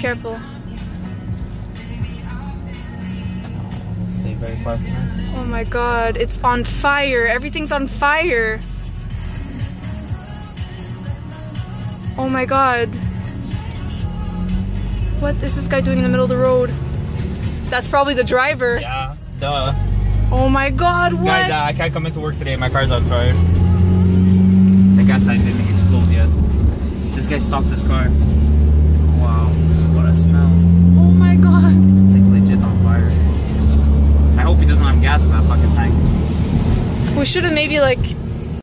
careful. Stay very far from her. Oh my god, it's on fire. Everything's on fire. Oh my god. What is this guy doing in the middle of the road? That's probably the driver. Yeah, duh. Oh my god, what? Guys, I can't come into work today. My car's on fire. The gas tank didn't explode yet. This guy stopped his car. Wow, what a smell. Oh my god. It's like legit on fire. I hope he doesn't have gas in that fucking tank. We should have maybe like